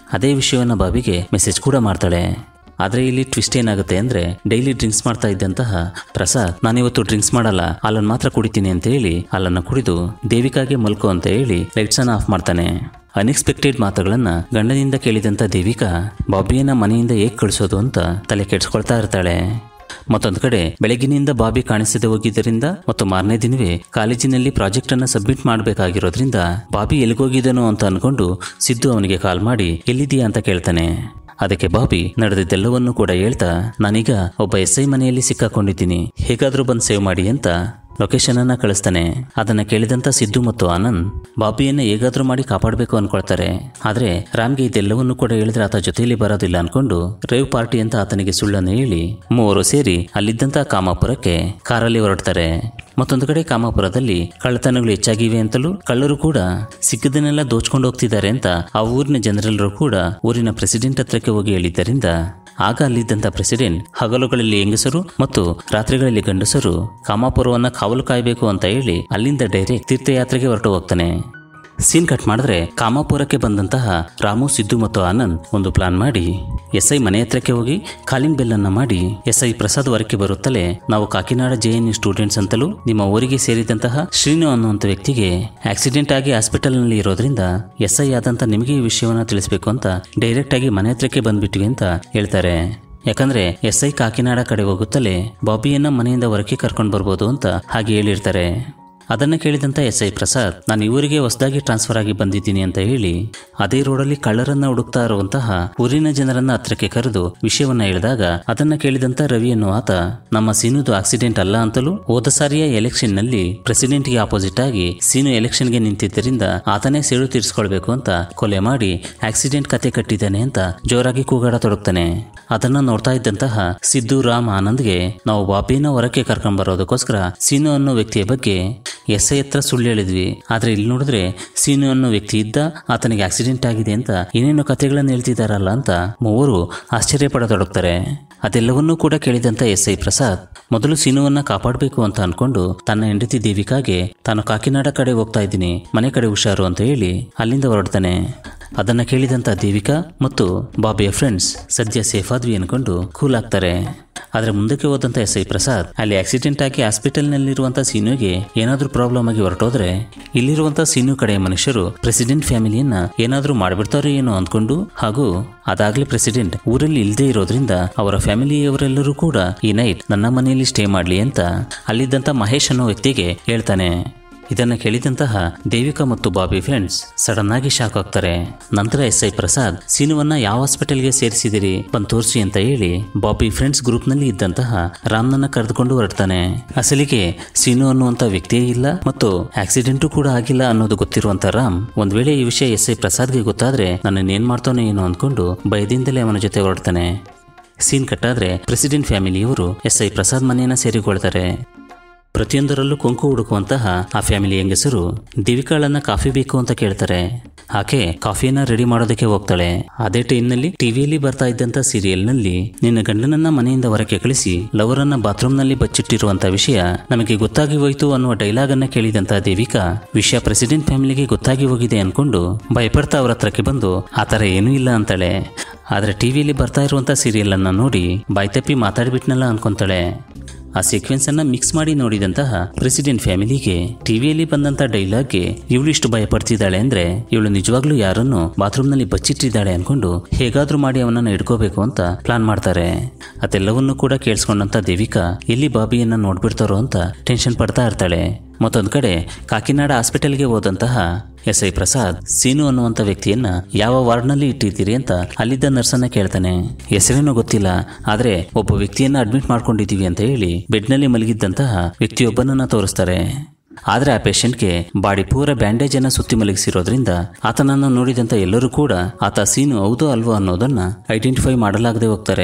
ಅದೇ ವಿಷಯವನ್ನ ಬಾಬಿಗೆ ಮೆಸೇಜ್ ಕೂಡ ಮಾಡ್ತಾಳೆ. ಆದರೆ ಇಲ್ಲಿ ಟ್ವಿಸ್ಟ್ ಏನಾಗುತ್ತೆ ಅಂದರೆ, ಡೈಲಿ ಡ್ರಿಂಕ್ಸ್ ಮಾಡ್ತಾ ಇದ್ದಂತಹ ಪ್ರಸಾದ್ ನಾನಿವತ್ತು ಡ್ರಿಂಕ್ಸ್ ಮಾಡಲ್ಲ, ಹಾಲನ್ನು ಮಾತ್ರ ಕುಡಿತೀನಿ ಅಂತ ಹೇಳಿ ಹಾಲನ್ನು ಕುಡಿದು ದೇವಿಕಾಗೆ ಮಲ್ಕೋ ಅಂತ ಹೇಳಿ ಲೈಟ್ಸನ್ನು ಆಫ್ ಮಾಡ್ತಾನೆ. ಅನ್ಎಕ್ಸ್ಪೆಕ್ಟೆಡ್ ಮಾತುಗಳನ್ನ ಗಂಡನಿಂದ ಕೇಳಿದಂಥ ದೇವಿಕಾ ಬಾಬಿಯನ್ನ ಮನೆಯಿಂದ ಹೇಗೆ ಕಳಿಸೋದು ಅಂತ ತಲೆ ಕೆಡಿಸ್ಕೊಳ್ತಾ ಇರ್ತಾಳೆ. ಮತ್ತೊಂದು ಕಡೆ ಬೆಳಗಿನಿಂದ ಬಾಬಿ ಕಾಣಿಸದೆ ಹೋಗಿದ್ದರಿಂದ ಮತ್ತು ಮಾರನೇ ದಿನವೇ ಕಾಲೇಜಿನಲ್ಲಿ ಪ್ರಾಜೆಕ್ಟ್ ಅನ್ನ ಸಬ್ಮಿಟ್ ಮಾಡಬೇಕಾಗಿರೋದ್ರಿಂದ ಬಾಬಿ ಎಲ್ಲಿಗೋಗಿದ್ದನೋ ಅಂತ ಅನ್ಕೊಂಡು ಸಿದ್ದು ಅವನಿಗೆ ಕಾಲ್ ಮಾಡಿ ಎಲ್ಲಿದೆಯಾ ಅಂತ ಕೇಳ್ತಾನೆ. ಅದಕ್ಕೆ ಬಾಬಿ ನಡೆದಿದ್ದೆಲ್ಲವನ್ನೂ ಕೂಡ ಹೇಳ್ತಾ, ನಾನೀಗ ಒಬ್ಬ SI ಮನೆಯಲ್ಲಿ ಸಿಕ್ಕಾಕೊಂಡಿದ್ದೀನಿ, ಹೇಗಾದ್ರೂ ಬಂದು ಸೇವ್ ಮಾಡಿ ಅಂತ ಲೊಕೇಶನ್ ಅನ್ನ ಕಳಿಸ್ತಾನೆ. ಅದನ್ನ ಕೇಳಿದಂತ ಸಿದ್ದು ಮತ್ತು ಆನಂದ್ ಬಾಬಿಯನ್ನ ಹೇಗಾದ್ರೂ ಮಾಡಿ ಕಾಪಾಡಬೇಕು ಅನ್ಕೊಳ್ತಾರೆ. ಆದ್ರೆ ರಾಮ್ಗೆ ಇದೆಲ್ಲವನ್ನೂ ಕೂಡ ಹೇಳಿದ್ರೆ ಆತ ಜೊತೆಯಲ್ಲಿ ಬರೋದಿಲ್ಲ ಅನ್ಕೊಂಡು ರೇವ್ ಪಾರ್ಟಿ ಅಂತ ಆತನಿಗೆ ಸುಳ್ಳನ್ನು ಹೇಳಿ ಮೂವರು ಸೇರಿ ಅಲ್ಲಿದ್ದಂತ ಕಾಮಾಪುರಕ್ಕೆ ಕಾರಲ್ಲಿ ಹೊರಡ್ತಾರೆ. ಮತ್ತೊಂದು ಕಡೆ ಕಾಮಾಪುರದಲ್ಲಿ ಕಳ್ಳತನಗಳು ಹೆಚ್ಚಾಗಿವೆ ಅಂತಲೂ ಕಳ್ಳರು ಕೂಡ ಸಿಕ್ಕದನ್ನೆಲ್ಲ ದೋಚ್ಕೊಂಡು ಹೋಗ್ತಿದ್ದಾರೆ ಅಂತ ಆ ಊರಿನ ಜನರೆಲ್ಲರೂ ಕೂಡ ಊರಿನ ಪ್ರೆಸಿಡೆಂಟ್ ಹತ್ರಕ್ಕೆ ಹೋಗಿ ಹೇಳಿದ್ದರಿಂದ ಆಗ ಅಲ್ಲಿದ್ದಂಥ ಪ್ರೆಸಿಡೆಂಟ್ ಹಗಲುಗಳಲ್ಲಿ ಹೆಂಗಸರು ಮತ್ತು ರಾತ್ರಿಗಳಲ್ಲಿ ಗಂಡಸರು ಕಾಮಾಪುರವನ್ನ ಕಾವಲು ಕಾಯಬೇಕು ಅಂತ ಹೇಳಿ ಅಲ್ಲಿಂದ ಡೈರೆಕ್ಟ್ ತೀರ್ಥಯಾತ್ರೆಗೆ ಹೊರಟು ಹೋಗ್ತಾನೆ. ಸೀನ್ ಕಟ್ ಮಾಡಿದ್ರೆ ಕಾಮಾಪುರಕ್ಕೆ ಬಂದಂತಹ ರಾಮು, ಸಿದ್ದು ಮತ್ತು ಆನಂದ್ ಒಂದು ಪ್ಲಾನ್ ಮಾಡಿ SI ಮನೆ ಹತ್ರಕ್ಕೆ ಹೋಗಿ ಕಾಲಿಂಗ್ ಬೆಲ್ ಅನ್ನ ಮಾಡಿ SI ಪ್ರಸಾದ್ ಹೊರಕ್ಕೆ ಬರುತ್ತಲೇ, ನಾವು ಕಾಕಿನಾಡ JNU ಸ್ಟೂಡೆಂಟ್ಸ್ ಅಂತಲೂ ನಿಮ್ಮ ಊರಿಗೆ ಸೇರಿದಂತಹ ಶ್ರೀನು ಅನ್ನುವಂಥ ವ್ಯಕ್ತಿಗೆ ಆಕ್ಸಿಡೆಂಟ್ ಆಗಿ ಹಾಸ್ಪಿಟಲ್ ನಲ್ಲಿ ಇರೋದ್ರಿಂದ SI ಆದಂತ ನಿಮಗೆ ಈ ವಿಷಯವನ್ನ ತಿಳಿಸಬೇಕು ಅಂತ ಡೈರೆಕ್ಟ್ ಆಗಿ ಮನೆ ಹತ್ರಕ್ಕೆ ಬಂದ್ಬಿಟ್ಟಿವಿ ಅಂತ ಹೇಳ್ತಾರೆ. ಯಾಕಂದ್ರೆ SI ಕಾಕಿನಾಡ ಕಡೆ ಹೋಗುತ್ತಲೇ ಬಾಬಿಯನ್ನ ಮನೆಯಿಂದ ಹೊರಕ್ಕೆ ಕರ್ಕೊಂಡು ಬರ್ಬೋದು ಅಂತ ಹಾಗೆ ಹೇಳಿರ್ತಾರೆ. ಅದನ್ನ ಕೇಳಿದಂತ SI ಪ್ರಸಾದ್, ನಾನು ಇವರಿಗೆ ಹೊಸದಾಗಿ ಟ್ರಾನ್ಸ್ಫರ್ ಆಗಿ ಬಂದಿದ್ದೀನಿ ಅಂತ ಹೇಳಿ ಅದೇ ರೋಡಲ್ಲಿ ಕಳ್ಳರನ್ನ ಹುಡುಕ್ತಾ ಇರುವಂತಹ ಊರಿನ ಜನರನ್ನ ಹತ್ರಕ್ಕೆ ಕರೆದು ವಿಷಯವನ್ನ ಹೇಳಿದಾಗ ಅದನ್ನ ಕೇಳಿದಂತ ರವಿ ಅನ್ನೋ ಆತ, ನಮ್ಮ ಸೀನುದು ಆಕ್ಸಿಡೆಂಟ್ ಅಲ್ಲ ಅಂತಲೂ ಹೋದ ಸಾರಿಯ ಎಲೆಕ್ಷನ್ ನಲ್ಲಿ ಪ್ರೆಸಿಡೆಂಟ್ಗೆ ಆಪೋಸಿಟ್ ಆಗಿ ಸೀನು ಎಲೆಕ್ಷನ್ಗೆ ನಿಂತಿದ್ದರಿಂದ ಆತನೇ ಸೇಡು ತೀರಿಸಿಕೊಳ್ಬೇಕು ಅಂತ ಕೊಲೆ ಮಾಡಿ ಆಕ್ಸಿಡೆಂಟ್ ಕತೆ ಕಟ್ಟಿದ್ದಾನೆ ಅಂತ ಜೋರಾಗಿ ಕೂಗಾಡತೊಡಗ್ತಾನೆ. ಅದನ್ನ ನೋಡ್ತಾ ಇದ್ದಂತಹ ಸಿದ್ದು, ರಾಮ್, ಆನಂದ್ಗೆ ನಾವು ಬಾಬಿನ ಹೊರಕ್ಕೆ ಕರ್ಕೊಂಡ್ ಬರೋದಕ್ಕೋಸ್ಕರ ಸೀನು ಅನ್ನೋ ವ್ಯಕ್ತಿಯ ಬಗ್ಗೆ SI ಹತ್ರ ಸುಳ್ಳು ಹೇಳಿದ್ವಿ, ಆದ್ರೆ ಇಲ್ಲಿ ನೋಡಿದ್ರೆ ಸೀನು ಅನ್ನೋ ವ್ಯಕ್ತಿ ಇದ್ದ, ಆತನಿಗೆ ಆಕ್ಸಿಡೆಂಟ್ ಆಗಿದೆ ಅಂತ ಏನೇನೋ ಕಥೆಗಳನ್ನು ಹೇಳ್ತಿದಾರಲ್ಲ ಅಂತ ಮೂವರು ಆಶ್ಚರ್ಯ ಪಡತೊಡಗ್ತಾರೆ. ಅದೆಲ್ಲವನ್ನೂ ಕೂಡ ಕೇಳಿದಂತ SI ಪ್ರಸಾದ್ ಮೊದಲು ಸೀನುವನ್ನ ಕಾಪಾಡಬೇಕು ಅಂತ ಅನ್ಕೊಂಡು ತನ್ನ ಹೆಂಡತಿ ದೇವಿಕಾಗೆ ತಾನು ಕಾಕಿನಾಡ ಕಡೆ ಹೋಗ್ತಾ ಇದ್ದೀನಿ, ಮನೆ ಕಡೆ ಹುಷಾರು ಅಂತ ಹೇಳಿ ಅಲ್ಲಿಂದ ಹೊರಡ್ತಾನೆ. ಅದನ್ನ ಕೇಳಿದಂತ ದೇವಿಕಾ ಮತ್ತು ಬಾಬಿಯ ಫ್ರೆಂಡ್ಸ್ ಸದ್ಯ ಸೇಫ್ ಆದ್ವಿ ಅನ್ಕೊಂಡು ಕೂಲ್ ಆಗ್ತಾರೆ. ಆದ್ರೆ ಮುಂದಕ್ಕೆ ಹೋದಂತ SI ಪ್ರಸಾದ್ ಅಲ್ಲಿ ಆಕ್ಸಿಡೆಂಟ್ ಆಗಿ ಹಾಸ್ಪಿಟಲ್ ನಲ್ಲಿರುವಂತ ಸೀನುಗೆ ಏನಾದ್ರೂ ಪ್ರಾಬ್ಲಮ್ ಆಗಿ ಹೊರಟೋದ್ರೆ ಇಲ್ಲಿರುವಂತ ಸೀನು ಕಡೆಯ ಮನುಷ್ಯರು ಪ್ರೆಸಿಡೆಂಟ್ ಫ್ಯಾಮಿಲಿಯನ್ನ ಏನಾದ್ರೂ ಮಾಡ್ಬಿಡ್ತಾರೋ ಏನೋ ಅಂದ್ಕೊಂಡು, ಹಾಗೂ ಅದಾಗ್ಲೇ ಪ್ರೆಸಿಡೆಂಟ್ ಊರಲ್ಲಿ ಇಲ್ಲದೆ ಇರೋದ್ರಿಂದ ಅವರ ಫ್ಯಾಮಿಲಿಯವರೆಲ್ಲರೂ ಕೂಡ ಈ ನೈಟ್ ನನ್ನ ಮನೆಯಲ್ಲಿ ಸ್ಟೇ ಮಾಡ್ಲಿ ಅಂತ ಅಲ್ಲಿದ್ದಂತ ಮಹೇಶ್ ಅನ್ನೋ ವ್ಯಕ್ತಿಗೆ ಹೇಳ್ತಾನೆ. ಇದನ್ನ ಕೇಳಿದಂತಹ ದೇವಿಕಾ ಮತ್ತು ಬಾಬಿ ಫ್ರೆಂಡ್ಸ್ ಸಡನ್ ಆಗಿ ಶಾಕ್ ಆಗ್ತಾರೆ. ನಂತರ SI ಪ್ರಸಾದ್ ಸೀನುವನ್ನ ಯಾವ ಹಾಸ್ಪಿಟಲ್ಗೆ ಸೇರಿಸಿದಿರಿ ಬಂದು ತೋರಿಸಿ ಅಂತ ಹೇಳಿ ಬಾಬಿ ಫ್ರೆಂಡ್ಸ್ ಗ್ರೂಪ್ ನಲ್ಲಿ ಇದ್ದಂತಹ ರಾಮ್ನನ್ನ ಕರೆದುಕೊಂಡು ಹೊರಡ್ತಾನೆ. ಅಸಲಿಗೆ ಸೀನು ಅನ್ನುವಂತ ವ್ಯಕ್ತಿಯೇ ಇಲ್ಲ ಮತ್ತು ಆಕ್ಸಿಡೆಂಟು ಕೂಡ ಆಗಿಲ್ಲ ಅನ್ನೋದು ಗೊತ್ತಿರುವಂತ ರಾಮ್ ಒಂದ್ ವೇಳೆ ಈ ವಿಷಯ SI ಪ್ರಸಾದ್ಗೆ ಗೊತ್ತಾದ್ರೆ ನನ್ನ ಏನ್ ಮಾಡ್ತಾನೋ ಏನೋ ಅಂದ್ಕೊಂಡು ಭಯದಿಂದಲೇ ಅವನ ಜೊತೆ ಹೊರಡ್ತಾನೆ. ಸೀನ್ ಕಟ್ಟಾದ್ರೆ ಪ್ರೆಸಿಡೆಂಟ್ ಫ್ಯಾಮಿಲಿಯವರು SI ಪ್ರಸಾದ್ ಮನೆಯನ್ನ ಸೇರಿಕೊಳ್ತಾರೆ. ಪ್ರತಿಯೊಂದರಲ್ಲೂ ಕೊಂಕು ಹುಡುಕುವಂತಹ ಆ ಫ್ಯಾಮಿಲಿ ಹೆಂಗಸರು ದೇವಿಕಾಳನ್ನ ಕಾಫಿ ಬೇಕು ಅಂತ ಕೇಳ್ತಾರೆ. ಆಕೆ ಕಾಫಿಯನ್ನ ರೆಡಿ ಮಾಡೋದಕ್ಕೆ ಹೋಗ್ತಾಳೆ. ಅದೇ ಟೈಮ್ನಲ್ಲಿ ಟಿವಿಯಲ್ಲಿ ಬರ್ತಾ ಇದ್ದಂತ ಸೀರಿಯಲ್ ನಲ್ಲಿ ನಿನ್ನ ಗಂಡನನ್ನ ಮನೆಯಿಂದ ಹೊರಕ್ಕೆ ಕಳಿಸಿ ಲವರ್ ಅನ್ನ ಬಾತ್ರೂಮ್ ನಲ್ಲಿ ಬಚ್ಚಿಟ್ಟಿರುವಂತ ವಿಷಯ ನಮಗೆ ಗೊತ್ತಾಗಿ ಹೋಯ್ತು ಅನ್ನುವ ಡೈಲಾಗ್ ಅನ್ನ ಕೇಳಿದಂತ ದೇವಿಕಾ ವಿಷಯ ಪ್ರೆಸಿಡೆಂಟ್ ಫ್ಯಾಮಿಲಿಗೆ ಗೊತ್ತಾಗಿ ಹೋಗಿದೆ ಅನ್ಕೊಂಡು ಭಯಪಡ್ತಾ ಅವ್ರ ಹತ್ರಕ್ಕೆ ಬಂದು ಆತರ ಏನೂ ಇಲ್ಲ ಅಂತಾಳೆ. ಆದ್ರೆ ಟಿವಿಯಲ್ಲಿ ಬರ್ತಾ ಇರುವಂತ ಸೀರಿಯಲ್ ಅನ್ನ ನೋಡಿ ಬಾಯ್ತಪ್ಪಿ ಮಾತಾಡ್ಬಿಟ್ನಲ್ಲ ಅನ್ಕೊಂತಾಳೆ. ಆ ಸೀಕ್ವೆನ್ಸ್ ಅನ್ನ ಮಿಕ್ಸ್ ಮಾಡಿ ನೋಡಿದಂತಹ ಪ್ರೆಸಿಡೆಂಟ್ ಫ್ಯಾಮಿಲಿಗೆ ಟಿವಿಯಲ್ಲಿ ಬಂದಂತ ಡೈಲಾಗ್ಗೆ ಇವಳು ಇಷ್ಟು ಭಯ ಪಡ್ತಿದ್ದಾಳೆ ಅಂದ್ರೆ ಇವಳು ನಿಜವಾಗ್ಲೂ ಯಾರನ್ನು ಬಾತ್ರೂಮ್ ನಲ್ಲಿ ಬಚ್ಚಿಟ್ಟಿದ್ದಾಳೆ ಅನ್ಕೊಂಡು ಹೇಗಾದ್ರೂ ಮಾಡಿ ಅವನನ್ನ ಹಿಡ್ಕೋಬೇಕು ಅಂತ ಪ್ಲಾನ್ ಮಾಡ್ತಾರೆ. ಅದೆಲ್ಲವನ್ನೂ ಕೂಡ ಕೇಳಿಸ್ಕೊಂಡಂತ ದೇವಿಕಾ ಎಲ್ಲಿ ಬಾಬಿಯನ್ನ ನೋಡ್ಬಿಡ್ತಾರೋ ಅಂತ ಟೆನ್ಷನ್ ಪಡ್ತಾ ಇರ್ತಾಳೆ. ಮತ್ತೊಂದ್ ಕಡೆ ಕಾಕಿನಾಡ ಹಾಸ್ಪಿಟಲ್ಗೆ ಹೋದಂತಹ SI ಪ್ರಸಾದ್ ಸೀನು ಅನ್ನುವಂತ ವ್ಯಕ್ತಿಯನ್ನ ಯಾವ ವಾರ್ಡ್ನಲ್ಲಿ ಇಟ್ಟಿದ್ದೀರಿ ಅಂತ ಅಲ್ಲಿದ್ದ ನರ್ಸನ್ನ ಕೇಳ್ತಾನೆ. ಹೆಸರೇನೋ ಗೊತ್ತಿಲ್ಲ, ಆದ್ರೆ ಒಬ್ಬ ವ್ಯಕ್ತಿಯನ್ನ ಅಡ್ಮಿಟ್ ಮಾಡ್ಕೊಂಡಿದೀವಿ ಅಂತ ಹೇಳಿ ಬೆಡ್ ನಲ್ಲಿ ಮಲಗಿದ್ದಂತಹ ವ್ಯಕ್ತಿಯೊಬ್ಬನನ್ನ ತೋರಿಸ್ತಾರೆ. ಆದ್ರೆ ಆ ಪೇಷಂಟ್ಗೆ ಬಾಡಿ ಪೂರ ಬ್ಯಾಂಡೇಜ್ ಅನ್ನ ಸುತ್ತಿ ಮಲಗಿಸಿರೋದ್ರಿಂದ ಆತನನ್ನು ನೋಡಿದಂತ ಎಲ್ಲರೂ ಕೂಡ ಆತ ಸೀನು ಹೌದೋ ಅಲ್ವೋ ಅನ್ನೋದನ್ನ ಐಡೆಂಟಿಫೈ ಮಾಡಲಾಗದೆ ಹೋಗ್ತಾರೆ.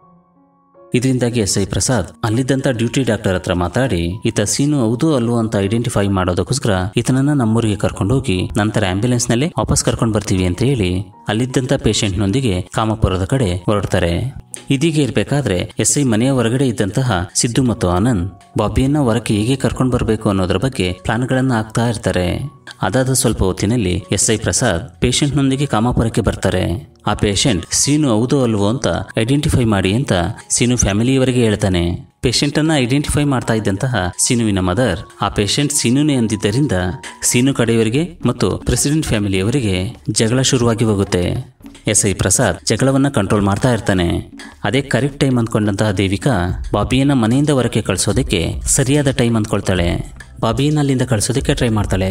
ಇದರಿಂದಾಗಿ SI ಪ್ರಸಾದ್ ಅಲ್ಲಿದ್ದಂತ ಡ್ಯೂಟಿ ಡಾಕ್ಟರ್ ಹತ್ರ ಮಾತಾಡಿ ಈತ ಸೀನು ಹೌದು ಅಲ್ವೋ ಅಂತ ಐಡೆಂಟಿಫೈ ಮಾಡೋದಕ್ಕೋಸ್ಕರ ಈತನನ್ನ ನಮ್ಮೂರಿಗೆ ಕರ್ಕೊಂಡೋಗಿ ನಂತರ ಆಂಬ್ಯುಲೆನ್ಸ್ ನಲ್ಲಿ ವಾಪಸ್ ಕರ್ಕೊಂಡು ಬರ್ತೀವಿ ಅಂತ ಹೇಳಿ ಅಲ್ಲಿದ್ದಂಥ ಪೇಷಂಟ್ನೊಂದಿಗೆ ಕಾಮಾಪುರದ ಕಡೆ ಹೊರಡ್ತಾರೆ. ಇದೀಗೆ ಇರಬೇಕಾದ್ರೆ ಎಸ್ಐ ಮನೆಯ ಹೊರಗಡೆ ಇದ್ದಂತಹ ಸಿದ್ದು ಮತ್ತು ಆನಂದ್ ಬಾಬಿಯನ್ನ ಹೊರಕ್ಕೆ ಹೇಗೆ ಕರ್ಕೊಂಡು ಬರಬೇಕು ಅನ್ನೋದ್ರ ಬಗ್ಗೆ ಪ್ಲಾನ್ಗಳನ್ನ ಹಾಕ್ತಾ ಇರ್ತಾರೆ. ಅದಾದ ಸ್ವಲ್ಪ ಹೊತ್ತಿನಲ್ಲಿ ಎಸ್ಐ ಪ್ರಸಾದ್ ಪೇಷಂಟ್ನೊಂದಿಗೆ ಕಾಮಾಪುರಕ್ಕೆ ಬರ್ತಾರೆ. ಆ ಪೇಷಂಟ್ ಸೀನು ಹೌದೋ ಅಲ್ವೋ ಅಂತ ಐಡೆಂಟಿಫೈ ಮಾಡಿ ಅಂತ ಸೀನು ಫ್ಯಾಮಿಲಿಯವರೆಗೆ ಹೇಳ್ತಾನೆ. ಪೇಷಂಟ್ ಅನ್ನ ಐಡೆಂಟಿಫೈ ಮಾಡ್ತಾ ಇದ್ದಂತಹ ಸೀನುವಿನ ಮದರ್ ಆ ಪೇಷಂಟ್ ಸೀನುನೇ ಅಂದಿದ್ದರಿಂದ ಸೀನು ಕಡೆಯವರಿಗೆ ಮತ್ತು ಪ್ರೆಸಿಡೆಂಟ್ ಫ್ಯಾಮಿಲಿಯವರಿಗೆ ಜಗಳ ಶುರುವಾಗಿ ಹೋಗುತ್ತೆ. ಎಸ್ಐ ಪ್ರಸಾದ್ ಜಗಳವನ್ನ ಕಂಟ್ರೋಲ್ ಮಾಡ್ತಾ ಇರ್ತಾನೆ. ಅದೇ ಕರೆಕ್ಟ್ ಟೈಮ್ ಅಂದ್ಕೊಂಡಂತಹ ದೇವಿಕಾ ಬಾಬಿಯನ್ನ ಮನೆಯಿಂದ ಹೊರಕ್ಕೆ ಕಳಿಸೋದಕ್ಕೆ ಸರಿಯಾದ ಟೈಮ್ ಅಂದ್ಕೊಳ್ತಾಳೆ. ಬಾಬಿಯನ್ನ ಅಲ್ಲಿಂದ ಕಳಿಸೋದಕ್ಕೆ ಟ್ರೈ ಮಾಡ್ತಾಳೆ.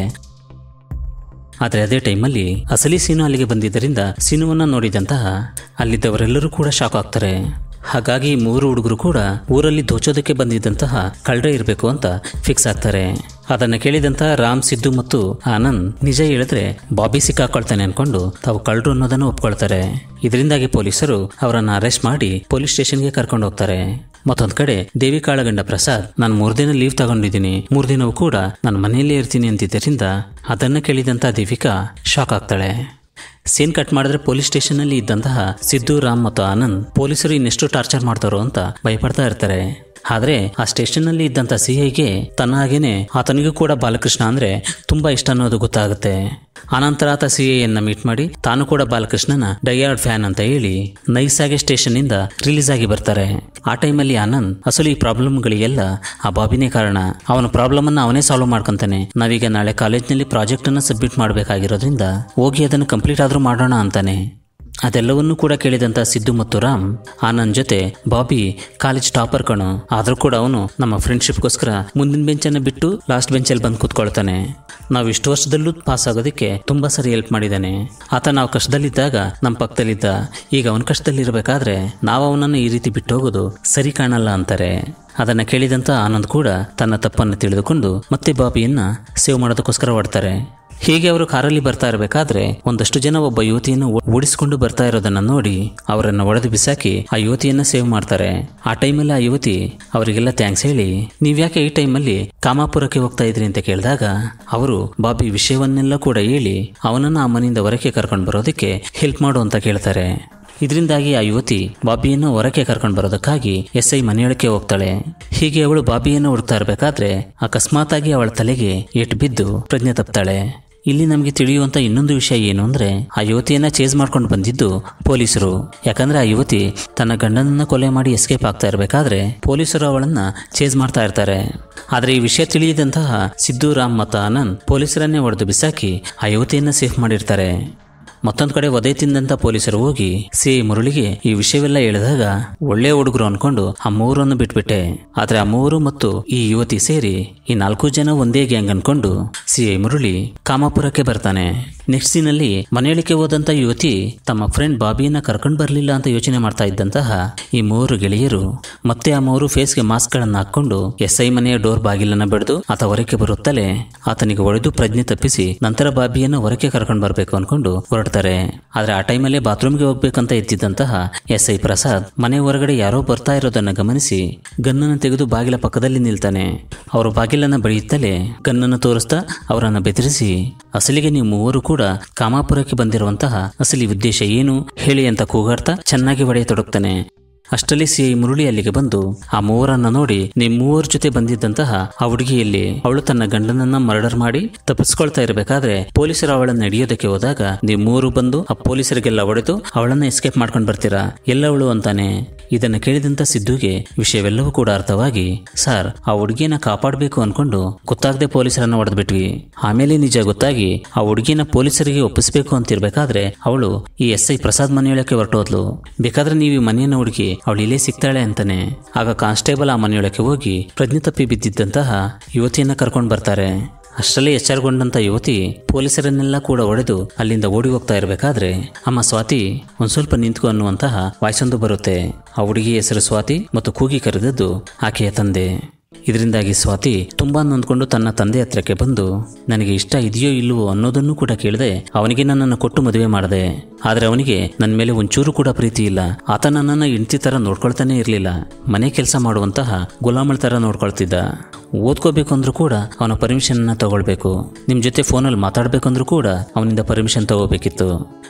ಆದರೆ ಅದೇ ಟೈಮಲ್ಲಿ ಅಸಲಿ ಸೀನು ಅಲ್ಲಿಗೆ ಬಂದಿದ್ದರಿಂದ ಸೀನುವನ್ನ ನೋಡಿದಂತಹ ಅಲ್ಲಿದ್ದವರೆಲ್ಲರೂ ಕೂಡ ಶಾಕ್ ಆಗ್ತಾರೆ. ಹಾಗಾಗಿ 3 ಹುಡುಗರು ಕೂಡ ಊರಲ್ಲಿ ದೋಚೋದಕ್ಕೆ ಬಂದಿದ್ದಂತಹ ಕಳ್ಳರೇ ಇರಬೇಕು ಅಂತ ಫಿಕ್ಸ್ ಆಗ್ತಾರೆ. ಅದನ್ನು ಕೇಳಿದಂತಹ ರಾಮ್, ಸಿದ್ದು ಮತ್ತು ಆನಂದ್ ನಿಜ ಹೇಳಿದ್ರೆ ಬಾಬಿ ಸಿಕ್ಕಾಕೊಳ್ತಾನೆ ಅನ್ಕೊಂಡು ತಾವು ಕಳ್ಳರು ಅನ್ನೋದನ್ನು ಒಪ್ಕೊಳ್ತಾರೆ. ಇದರಿಂದಾಗಿ ಪೊಲೀಸರು ಅವರನ್ನ ಅರೆಸ್ಟ್ ಮಾಡಿ ಪೊಲೀಸ್ ಸ್ಟೇಷನ್ಗೆ ಕರ್ಕೊಂಡು ಹೋಗ್ತಾರೆ. ಮತ್ತೊಂದ್ ಕಡೆ ದೇವಿಕಾಳ ಗಂಡ ಪ್ರಸಾದ್, ನಾನು 3 ದಿನ ಲೀವ್ ತಗೊಂಡಿದ್ದೀನಿ, 3 ದಿನವೂ ಕೂಡ ನಾನು ಮನೆಯಲ್ಲೇ ಇರ್ತೀನಿ ಅಂತಿದ್ದರಿಂದ ಅದನ್ನ ಕೇಳಿದಂತ ದೇವಿಕಾ ಶಾಕ್ ಆಗ್ತಾಳೆ. ಸೀನ್ ಕಟ್ ಮಾಡಿದ್ರೆ ಪೊಲೀಸ್ ಸ್ಟೇಷನ್ ಅಲ್ಲಿ ಇದ್ದಂತಹ ಸಿದ್ದು, ರಾಮ್ ಮತ್ತು ಆನಂದ್ ಪೊಲೀಸರು ಇನ್ನೆಷ್ಟು ಟಾರ್ಚರ್ ಮಾಡ್ತಾರೋ ಅಂತ ಭಯಪಡ್ತಾ ಇರ್ತಾರೆ. ಆದ್ರೆ ಆ ಸ್ಟೇಷನ್ ನಲ್ಲಿ ಇದ್ದಂತ ಸಿಐಗೆ ತನ್ನ ಹಾಗೇನೆ ಆತನಿಗೂ ಕೂಡ ಬಾಲಕೃಷ್ಣ ಅಂದ್ರೆ ತುಂಬಾ ಇಷ್ಟ ಅನ್ನೋದು ಗೊತ್ತಾಗುತ್ತೆ. ಆನಂತರ ಆತ ಸಿಐಯನ್ನ ಮೀಟ್ ಮಾಡಿ ತಾನು ಕೂಡ ಬಾಲಕೃಷ್ಣನ ಡೈಯಾರ್ಡ್ ಫ್ಯಾನ್ ಅಂತ ಹೇಳಿ ನೈಸ್ ಆಗಿ ಸ್ಟೇಷನ್ ಇಂದ ರಿಲೀಸ್ ಆಗಿ ಬರ್ತಾರೆ. ಆ ಟೈಮಲ್ಲಿ ಆನಂದ್ ಅಸಲು ಈ ಪ್ರಾಬ್ಲಮ್ಗಳಿಗೆಲ್ಲ ಆ ಬಾಬಿನೇ ಕಾರಣ, ಅವನ ಪ್ರಾಬ್ಲಮ್ ಅನ್ನ ಅವನೇ ಸಾಲ್ವ್ ಮಾಡ್ಕೊಂತಾನೆ, ನಾವೀಗ ನಾಳೆ ಕಾಲೇಜ್ನಲ್ಲಿ ಪ್ರಾಜೆಕ್ಟ್ ಅನ್ನ ಸಬ್ಮಿಟ್ ಮಾಡಬೇಕಾಗಿರೋದ್ರಿಂದ ಹೋಗಿ ಅದನ್ನು ಕಂಪ್ಲೀಟ್ ಆದ್ರೂ ಮಾಡೋಣ ಅಂತಾನೆ. ಅದೆಲ್ಲವನ್ನೂ ಕೂಡ ಕೇಳಿದಂತ ಸಿದ್ದು ಮತ್ತು ರಾಮ್ ಆನಂದ್ ಜೊತೆ, ಬಾಬಿ ಕಾಲೇಜ್ ಟಾಪರ್ ಕಣೋ, ಆದ್ರೂ ಕೂಡ ಅವನು ನಮ್ಮ ಫ್ರೆಂಡ್ಶಿಪ್ಗೋಸ್ಕರ ಮುಂದಿನ ಬೆಂಚನ್ನು ಬಿಟ್ಟು ಲಾಸ್ಟ್ ಬೆಂಚಲ್ಲಿ ಬಂದು ಕೂತ್ಕೊಳ್ತಾನೆ. ನಾವು ಇಷ್ಟು ವರ್ಷದಲ್ಲೂ ಪಾಸ್ ಆಗೋದಕ್ಕೆ ತುಂಬಾ ಸರಿ ಹೆಲ್ಪ್ ಮಾಡಿದ್ದಾನೆ. ಆತ ನಾವು ಕಷ್ಟದಲ್ಲಿದ್ದಾಗ ನಮ್ಮ ಪಕ್ಕದಲ್ಲಿದ್ದ, ಈಗ ಅವನ ಕಷ್ಟದಲ್ಲಿರಬೇಕಾದ್ರೆ ನಾವು ಅವನನ್ನು ಈ ರೀತಿ ಬಿಟ್ಟು ಹೋಗೋದು ಸರಿ ಕಾಣಲ್ಲ ಅಂತಾರೆ. ಅದನ್ನ ಕೇಳಿದಂತ ಆನಂದ್ ಕೂಡ ತನ್ನ ತಪ್ಪನ್ನು ತಿಳಿದುಕೊಂಡು ಮತ್ತೆ ಬಾಬಿಯನ್ನ ಸೇವ್ ಮಾಡೋದಕ್ಕೋಸ್ಕರ ಹೊಡ್ತಾರೆ. ಹೀಗೆ ಅವರು ಕಾರಲ್ಲಿ ಬರ್ತಾ ಇರಬೇಕಾದ್ರೆ ಒಂದಷ್ಟು ಜನ ಒಬ್ಬ ಯುವತಿಯನ್ನು ಓಡಿಸಿಕೊಂಡು ಬರ್ತಾ ಇರೋದನ್ನ ನೋಡಿ ಅವರನ್ನ ಒಡೆದು ಬಿಸಾಕಿ ಆ ಯುವತಿಯನ್ನ ಸೇವ್ ಮಾಡ್ತಾರೆ. ಆ ಟೈಮಲ್ಲಿ ಆ ಯುವತಿ ಅವರಿಗೆಲ್ಲ ಥ್ಯಾಂಕ್ಸ್ ಹೇಳಿ, ನೀವ್ಯಾಕೆ ಈ ಟೈಮಲ್ಲಿ ಕಾಮಾಪುರಕ್ಕೆ ಹೋಗ್ತಾ ಇದ್ರಿ ಅಂತ ಕೇಳಿದಾಗ ಅವರು ಬಾಬಿ ವಿಷಯವನ್ನೆಲ್ಲ ಕೂಡ ಹೇಳಿ ಅವನನ್ನ ಆ ಮನೆಯಿಂದ ಹೊರಕ್ಕೆ ಕರ್ಕೊಂಡು ಬರೋದಕ್ಕೆ ಹೆಲ್ಪ್ ಮಾಡು ಅಂತ ಕೇಳ್ತಾರೆ. ಇದರಿಂದಾಗಿ ಆ ಯುವತಿ ಬಾಬಿಯನ್ನು ಹೊರಕ್ಕೆ ಕರ್ಕೊಂಡು ಬರೋದಕ್ಕಾಗಿ ಎಸ್ಐ ಮನೆಯೊಳಕ್ಕೆ ಹೋಗ್ತಾಳೆ. ಹೀಗೆ ಅವಳು ಬಾಬಿಯನ್ನು ಹುಡುಕ್ತಾ ಇರಬೇಕಾದ್ರೆ ಅಕಸ್ಮಾತ್ ಆಗಿ ಅವಳ ತಲೆಗೆ ಏಟು ಬಿದ್ದು ಪ್ರಜ್ಞೆ ತಪ್ತಾಳೆ. ಇಲ್ಲಿ ನಮಗೆ ತಿಳಿಯುವಂತ ಇನ್ನೊಂದು ವಿಷಯ ಏನು ಅಂದ್ರೆ, ಆ ಯುವತಿಯನ್ನ ಚೇಸ್ ಮಾಡ್ಕೊಂಡು ಬಂದಿದ್ದು ಪೊಲೀಸರು. ಯಾಕಂದ್ರೆ ಆ ಯುವತಿ ತನ್ನ ಗಂಡನನ್ನ ಕೊಲೆ ಮಾಡಿ ಎಸ್ಕೇಪ್ ಆಗ್ತಾ ಇರಬೇಕಾದ್ರೆ ಪೊಲೀಸರು ಅವಳನ್ನ ಚೇಸ್ ಮಾಡ್ತಾ ಇರ್ತಾರೆ. ಆದ್ರೆ ಈ ವಿಷಯ ತಿಳಿಯದಂತಹ ಸಿದ್ದು, ರಾಮ್ ಮತ್ತು ಆನಂದ್ ಪೊಲೀಸರನ್ನೇ ಹೊಡೆದು ಬಿಸಾಕಿ ಆ ಯುವತಿಯನ್ನ ಸೇಫ್ ಮಾಡಿರ್ತಾರೆ. ಮತ್ತೊಂದು ಕಡೆ ವಧೆ ತಿಂದಂತ ಪೊಲೀಸರು ಹೋಗಿ ಸಿಐ ಮುರಳಿಗೆ ಈ ವಿಷಯವೆಲ್ಲ ಹೇಳಿದಾಗ ಒಳ್ಳೆ ಹುಡುಗರು ಅನ್ಕೊಂಡು ಆ 3 ಬಿಟ್ಬಿಟ್ಟೆ. ಆದ್ರೆ ಆ 3 ಮತ್ತು ಈ ಯುವತಿ ಸೇರಿ ಈ 4 ಜನ ಒಂದೇ ಗ್ಯಾಂಗ್ ಅನ್ಕೊಂಡು ಸಿಐ ಮುರಳಿ ಕಾಮಾಪುರಕ್ಕೆ ಬರ್ತಾನೆ. ನೆಕ್ಸ್ಟ್ ಸೀನಲ್ಲಿ ಮನೆಯೊಳಕ್ಕೆ ಹೋದಂತ ಯುವತಿ ತಮ್ಮ ಫ್ರೆಂಡ್ ಬಾಬಿಯನ್ನ ಕರ್ಕೊಂಡು ಬರ್ಲಿಲ್ಲ ಅಂತ ಯೋಚನೆ ಮಾಡ್ತಾ ಇದ್ದಂತಹ ಈ 3 ಗೆಳೆಯರು ಮತ್ತೆ ಆ 3 ಫೇಸ್ಗೆ ಮಾಸ್ಕ್ ಗಳನ್ನ ಹಾಕೊಂಡು ಎಸ್ಐ ಮನೆಯ ಡೋರ್ ಬಾಗಿಲನ್ನ ಬಡಿದು ಆತ ಹೊರಕ್ಕೆ ಬರುತ್ತಲೇ ಆತನಿಗೆ ಹೊಡೆದು ಪ್ರಜ್ಞೆ ತಪ್ಪಿಸಿ ನಂತರ ಬಾಬಿಯನ್ನ ಹೊರಕ್ಕೆ ಕರ್ಕೊಂಡು ಬರ್ಬೇಕು ಅನ್ಕೊಂಡು ಹೊರಡ್ತಾರೆ. ಆದ್ರೆ ಆ ಟೈಮಲ್ಲೇ ಬಾತ್ರೂಮ್ಗೆ ಹೋಗ್ಬೇಕಂತ ಎತ್ತಿದ್ದಂತಹ ಎಸ್ಐ ಪ್ರಸಾದ್ ಮನೆ ಹೊರಗಡೆ ಯಾರೋ ಬರ್ತಾ ಇರೋದನ್ನ ಗಮನಿಸಿ ಗನ್ನನ್ನು ತೆಗೆದು ಬಾಗಿಲ ಪಕ್ಕದಲ್ಲಿ ನಿಲ್ತಾನೆ. ಅವರು ಬಾಗಿಲನ್ನ ಬಡಿಯುತ್ತಲೇ ಗನ್ನನ್ನು ತೋರಿಸ್ತಾ ಅವರನ್ನ ಬೆದರಿಸಿ, ಅಸಲಿಗೆ ನೀವು 3 ಕೂಡ ಕಾಮಾಪುರಕ್ಕೆ ಬಂದಿರುವಂತಹ ಅಸಲಿ ಉದ್ದೇಶ ಏನು ಹೇಳಿ ಅಂತ ಕೂಗಾಡ್ತಾ ಚೆನ್ನಾಗಿ ಹೊಡೆಯತೊಡಗ್ತಾನೆ. ಅಷ್ಟರಲ್ಲಿ ಸಿಐ ಮುರಳಿ ಅಲ್ಲಿಗೆ ಬಂದು ಆ 3 ನೋಡಿ, ನೀವು 3 ಜೊತೆ ಬಂದಿದ್ದಂತಹ ಆ ಹುಡುಗಿಯಲ್ಲಿ ಅವಳು ತನ್ನ ಗಂಡನನ್ನ ಮರ್ಡರ್ ಮಾಡಿ ತಪ್ಪಿಸ್ಕೊಳ್ತಾ ಇರಬೇಕಾದ್ರೆ ಪೊಲೀಸರು ಅವಳನ್ನ ಹಿಡಿಯೋದಕ್ಕೆ ಹೋದಾಗ ನೀವು 3 ಬಂದು ಆ ಪೊಲೀಸರಿಗೆಲ್ಲ ಹೊಡೆದು ಅವಳನ್ನ ಎಸ್ಕೇಪ್ ಮಾಡ್ಕೊಂಡು ಬರ್ತೀರಾ ಎಲ್ಲವಳು ಅಂತಾನೆ. ಇದನ್ನ ಕೇಳಿದಂತ ಸಿದ್ದುಗೆ ವಿಷಯವೆಲ್ಲವೂ ಕೂಡ ಅರ್ಥವಾಗಿ, ಸರ್ ಆ ಹುಡುಗಿಯನ್ನ ಕಾಪಾಡಬೇಕು ಅನ್ಕೊಂಡು ಗೊತ್ತಾಗದೆ ಪೊಲೀಸರನ್ನ ಹೊಡೆದ್ಬಿಟ್ವಿ. ಆಮೇಲೆ ನಿಜ ಗೊತ್ತಾಗಿ ಆ ಹುಡುಗಿನ ಪೊಲೀಸರಿಗೆ ಒಪ್ಪಿಸ್ಬೇಕು ಅಂತಿರ್ಬೇಕಾದ್ರೆ ಅವಳು ಈ ಎಸ್ಐ ಪ್ರಸಾದ್ ಮನೆಯೊಳಕ್ಕೆ ಹೊರಟೋದ್ಲು. ಬೇಕಾದ್ರೆ ನೀವು ಈ ಮನೆಯನ್ನ ಹುಡುಗಿ ಅವಳು ಇಲ್ಲೇ ಸಿಗ್ತಾಳೆ ಅಂತಾನೆ. ಆಗ ಕಾನ್ಸ್ಟೇಬಲ್ ಆ ಮನೆಯೊಳಕ್ಕೆ ಹೋಗಿ ಪ್ರಜ್ಞೆ ತಪ್ಪಿ ಬಿದ್ದಿದ್ದಂತಹ ಯುವತಿಯನ್ನ ಕರ್ಕೊಂಡು ಬರ್ತಾರೆ. ಅಷ್ಟರಲ್ಲೇ ಎಚ್ಚರಗೊಂಡಂತ ಯುವತಿ ಪೊಲೀಸರನ್ನೆಲ್ಲ ಕೂಡ ಹೊಡೆದು ಅಲ್ಲಿಂದ ಓಡಿ ಹೋಗ್ತಾ ಇರಬೇಕಾದ್ರೆ ಅಮ್ಮ ಸ್ವಾತಿ ಒಂದ್ ಸ್ವಲ್ಪ ನಿಂತ್ಕೊ ಅನ್ನುವಂತಹ ವಾಯ್ಸೊಂದು ಬರುತ್ತೆ. ಆ ಹುಡುಗಿ ಹೆಸರು ಸ್ವಾತಿ ಮತ್ತು ಕೂಗಿ ಕರೆದದ್ದು ಆಕೆಯ ತಂದೆ. ಇದರಿಂದಾಗಿ ಸ್ವಾತಿ ತುಂಬಾ ನೊಂದ್ಕೊಂಡು ತನ್ನ ತಂದೆ ಹತ್ರಕ್ಕೆ ಬಂದು ನನಗೆ ಇಷ್ಟ ಇದೆಯೋ ಇಲ್ಲವೋ ಅನ್ನೋದನ್ನು ಕೂಡ ಕೇಳದೆ ಅವನಿಗೆ ನನ್ನನ್ನು ಕೊಟ್ಟು ಮದುವೆ ಮಾಡಿದೆ. ಆದ್ರೆ ಅವನಿಗೆ ನನ್ನ ಮೇಲೆ ಒಂಚೂರು ಕೂಡ ಪ್ರೀತಿ ಇಲ್ಲ. ಆತ ನನ್ನನ್ನು ಹೆಂಡತಿ ತರ ನೋಡ್ಕೊಳ್ತಾನೆ ಇರಲಿಲ್ಲ. ಮನೆ ಕೆಲಸ ಮಾಡುವಂತಹ ಗುಲಾಮಳ ತರ ನೋಡ್ಕೊಳ್ತಿದ್ದ. ಓದ್ಕೋಬೇಕು ಅಂದ್ರೂ ಕೂಡ ಅವನ ಪರ್ಮಿಷನ್ ತಗೊಳ್ಬೇಕು. ನಿಮ್ ಜೊತೆ ಫೋನಲ್ಲಿ ಮಾತಾಡ್ಬೇಕಂದ್ರೂ ಕೂಡ ಅವನಿಂದ ಪರ್ಮಿಷನ್ ತಗೋಬೇಕಿತ್ತು.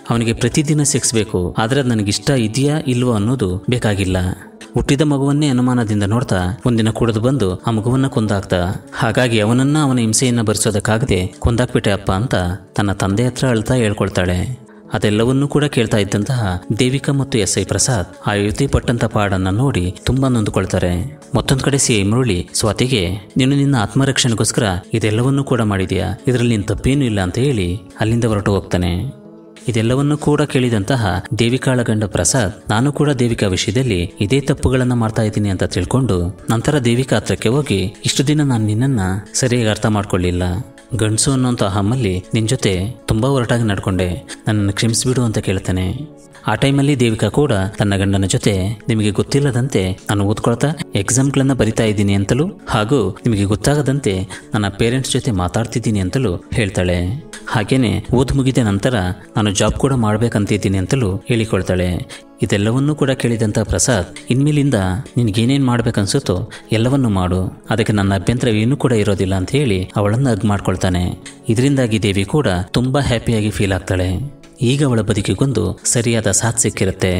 ಅವನಿಗೆ ಪ್ರತಿದಿನ ಸೆಕ್ಸ್ ಬೇಕು, ಆದ್ರೆ ಅದು ನನಗಿಷ್ಟ ಇದೆಯಾ ಇಲ್ವೋ ಅನ್ನೋದು ಬೇಕಾಗಿಲ್ಲ. ಹುಟ್ಟಿದ ಮಗುವನ್ನೇ ಅನುಮಾನದಿಂದ ನೋಡ್ತಾ ಒಂದಿನ ಕುಡಿದು ಬಂದು ಆ ಮಗುವನ್ನ ಕೊಂದಾಕ್ತ. ಹಾಗಾಗಿ ಅವನನ್ನ ಅವನ ಹಿಂಸೆಯನ್ನ ಭರಿಸೋದಕ್ಕಾಗದೆ ಕೊಂದಾಕ್ಬಿಟ್ಟೆ ಅಪ್ಪ ಅಂತ ತನ್ನ ತಂದೆ ಹತ್ರ ಅಳ್ತಾ ಹೇಳ್ಕೊಳ್ತಾಳೆ. ಅದೆಲ್ಲವನ್ನೂ ಕೂಡ ಕೇಳ್ತಾ ಇದ್ದಂತಹ ದೇವಿಕಾ ಮತ್ತು SI ಪ್ರಸಾದ್ ಆ ಯುವತಿ ಪಟ್ಟಂತ ಪಾಡನ್ನ ನೋಡಿ ತುಂಬಾ ನೊಂದುಕೊಳ್ತಾರೆ. ಮತ್ತೊಂದು ಕಡೆ CI ಮುರಳಿ ಸ್ವಾತಿಗೆ, ನೀನು ನಿನ್ನ ಆತ್ಮರಕ್ಷಣೆಗೋಸ್ಕರ ಇದೆಲ್ಲವನ್ನೂ ಕೂಡ ಮಾಡಿದ್ಯಾ, ಇದರಲ್ಲಿ ನಿನ್ನ ತಪ್ಪೇನೂ ಇಲ್ಲ ಅಂತ ಹೇಳಿ ಅಲ್ಲಿಂದ ಹೊರಟು ಹೋಗ್ತಾನೆ. ಇದೆಲ್ಲವನ್ನೂ ಕೂಡ ಕೇಳಿದಂತಹ ದೇವಿಕಾಳ ಗಂಡ ಪ್ರಸಾದ್, ನಾನು ಕೂಡ ದೇವಿಕಾ ವಿಷಯದಲ್ಲಿ ಇದೇ ತಪ್ಪುಗಳನ್ನ ಮಾಡ್ತಾ ಇದ್ದೀನಿ ಅಂತ ತಿಳ್ಕೊಂಡು ನಂತರ ದೇವಿಕಾ ಹತ್ರಕ್ಕೆ ಹೋಗಿ, ಇಷ್ಟು ದಿನ ನಾನು ನಿನ್ನನ್ನ ಸರಿಯಾಗಿ ಅರ್ಥ ಮಾಡ್ಕೊಳ್ಳಿಲ್ಲ, ಗಂಡಸು ಅನ್ನೋಂಥ ಅಹಮ್ಮಲ್ಲಿ ನಿನ್ನ ಜೊತೆ ತುಂಬಾ ಹೊರಟಾಗಿ ನಡ್ಕೊಂಡೆ, ನನ್ನನ್ನು ಕ್ಷಮಿಸಿಬಿಡು ಅಂತ ಕೇಳ್ತಾನೆ. ಆ ಟೈಮಲ್ಲಿ ದೇವಿಕಾ ಕೂಡ ತನ್ನ ಗಂಡನ ಜೊತೆ, ನಿಮಗೆ ಗೊತ್ತಿಲ್ಲದಂತೆ ನಾನು ಓದ್ಕೊಳ್ತಾ ಎಕ್ಸಾಮ್ಗಳನ್ನ ಬರಿತಾ ಇದ್ದೀನಿ ಅಂತಲೂ ಹಾಗೂ ನಿಮಗೆ ಗೊತ್ತಾಗದಂತೆ ನನ್ನ ಪೇರೆಂಟ್ಸ್ ಜೊತೆ ಮಾತಾಡ್ತಿದ್ದೀನಿ ಅಂತಲೂ ಹೇಳ್ತಾಳೆ. ಹಾಗೇನೆ ಓದ್ ಮುಗಿದ ನಂತರ ನಾನು ಜಾಬ್ ಕೂಡ ಮಾಡ್ಬೇಕಂತಿದ್ದೀನಿ ಅಂತಲೂ ಹೇಳಿಕೊಳ್ತಾಳೆ. ಇದೆಲ್ಲವನ್ನೂ ಕೂಡ ಕೇಳಿದಂಥ ಪ್ರಸಾದ್, ಇನ್ಮೇಲಿಂದ ನಿನ್ಗೇನೇನು ಮಾಡ್ಬೇಕನ್ಸುತ್ತೋ ಎಲ್ಲವನ್ನೂ ಮಾಡು, ಅದಕ್ಕೆ ನನ್ನ ಅಭ್ಯಂತರ ಏನೂ ಕೂಡ ಇರೋದಿಲ್ಲ ಅಂತ ಹೇಳಿ ಅವಳನ್ನು ಹಗ್ ಮಾಡ್ಕೊಳ್ತಾನೆ. ಇದರಿಂದಾಗಿ ದೇವಿ ಕೂಡ ತುಂಬಾ ಹ್ಯಾಪಿಯಾಗಿ ಫೀಲ್ ಆಗ್ತಾಳೆ. ಈಗ ಅವಳ ಬದುಕಿಗೊಂದು ಸರಿಯಾದ ಸಾಥ್ ಸಿಕ್ಕಿರುತ್ತೆ.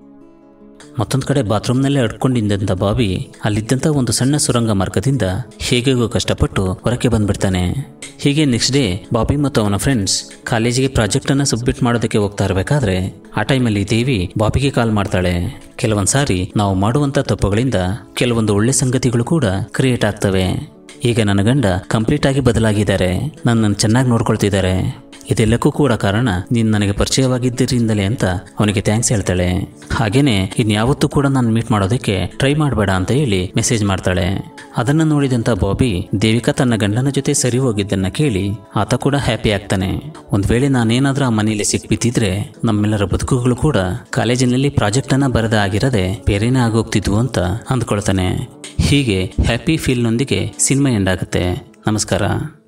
ಮತ್ತೊಂದು ಕಡೆ ಬಾತ್ರೂಮ್ನಲ್ಲೇ ಅಡ್ಕೊಂಡಿದ್ದಂಥ ಬಾಬಿ ಅಲ್ಲಿದ್ದಂಥ ಒಂದು ಸಣ್ಣ ಸುರಂಗ ಮಾರ್ಗದಿಂದ ಹೇಗೆಗೋ ಕಷ್ಟಪಟ್ಟು ಹೊರಕ್ಕೆ ಬಂದ್ಬಿಡ್ತಾನೆ. ಹೀಗೆ ನೆಕ್ಸ್ಟ್ ಡೇ ಬಾಬಿ ಮತ್ತು ಅವನ ಫ್ರೆಂಡ್ಸ್ ಕಾಲೇಜಿಗೆ ಪ್ರಾಜೆಕ್ಟನ್ನು ಸಬ್ಮಿಟ್ ಮಾಡೋದಕ್ಕೆ ಹೋಗ್ತಾ ಇರಬೇಕಾದ್ರೆ ಆ ಟೈಮಲ್ಲಿ ದೇವಿ ಬಾಬಿಗೆ ಕಾಲ್ ಮಾಡ್ತಾಳೆ. ಕೆಲವೊಂದು ಸಾರಿ ನಾವು ಮಾಡುವಂಥ ತಪ್ಪುಗಳಿಂದ ಕೆಲವೊಂದು ಒಳ್ಳೆ ಸಂಗತಿಗಳು ಕೂಡ ಕ್ರಿಯೇಟ್ ಆಗ್ತವೆ. ಈಗ ನನ್ನ ಗಂಡ ಕಂಪ್ಲೀಟ್ ಆಗಿ ಬದಲಾಗಿದ್ದಾರೆ, ನನ್ನನ್ನು ಚೆನ್ನಾಗಿ ನೋಡ್ಕೊಳ್ತಿದ್ದಾರೆ, ಇದೆಲ್ಲಕ್ಕೂ ಕೂಡ ಕಾರಣ ನೀನು ನನಗೆ ಪರಿಚಯವಾಗಿದ್ದರಿಂದಲೇ ಅಂತ ಅವನಿಗೆ ಥ್ಯಾಂಕ್ಸ್ ಹೇಳ್ತಾಳೆ. ಹಾಗೇನೆ ಇನ್ಯಾವತ್ತೂ ಕೂಡ ನಾನು ಮೀಟ್ ಮಾಡೋದಕ್ಕೆ ಟ್ರೈ ಮಾಡಬೇಡ ಅಂತ ಹೇಳಿ ಮೆಸೇಜ್ ಮಾಡ್ತಾಳೆ. ಅದನ್ನು ನೋಡಿದಂಥ ಬಾಬಿ ದೇವಿಕಾ ತನ್ನ ಗಂಡನ ಜೊತೆ ಸರಿ ಹೋಗಿದ್ದನ್ನ ಕೇಳಿ ಆತ ಕೂಡ ಹ್ಯಾಪಿ ಆಗ್ತಾನೆ. ಒಂದ್ ವೇಳೆ ನಾನೇನಾದ್ರೂ ಆ ಮನೆಯಲ್ಲಿ ಸಿಕ್ಬಿದ್ದಿದ್ರೆ ನಮ್ಮೆಲ್ಲರ ಬದುಕುಗಳು ಕೂಡ ಕಾಲೇಜಿನಲ್ಲಿ ಪ್ರಾಜೆಕ್ಟ್ ಅನ್ನ ಬರದ ಆಗಿರದೆ ಬೇರೆನೇ ಆಗೋಗ್ತಿದ್ವು ಅಂತ ಅಂದ್ಕೊಳ್ತಾನೆ. ಹೀಗೆ ಹ್ಯಾಪಿ ಫೀಲ್ನೊಂದಿಗೆ ಸಿನಿಮಾ ಎಂಡ್ ಆಗುತ್ತೆ. ನಮಸ್ಕಾರ.